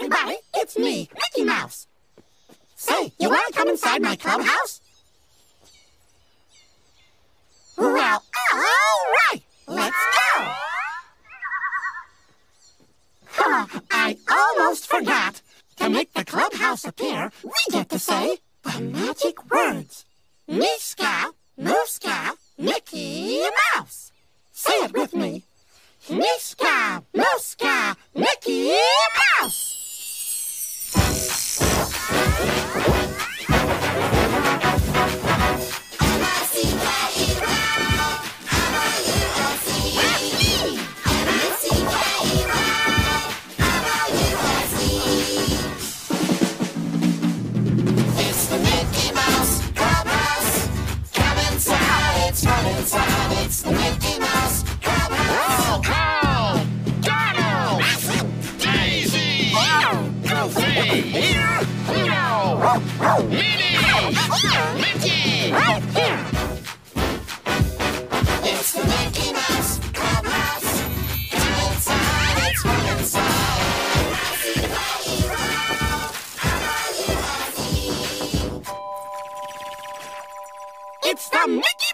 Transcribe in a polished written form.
everybody, it's me, Mickey Mouse. Say, you want to come inside my clubhouse? Well, all right, let's go. I almost forgot. To make the clubhouse appear, we get to say the magic words. Meow, Mooska, Mickey Mouse. Say it with me. Meow, Mooska, Mickey Mouse. It's the Mickey Mouse Clubhouse. Roll call! Donald! Daisy! Goofy! Here! Pluto! Minnie! Mickey! It's the Mickey Mouse Clubhouse. Come inside, it's fun inside. It's the Mickey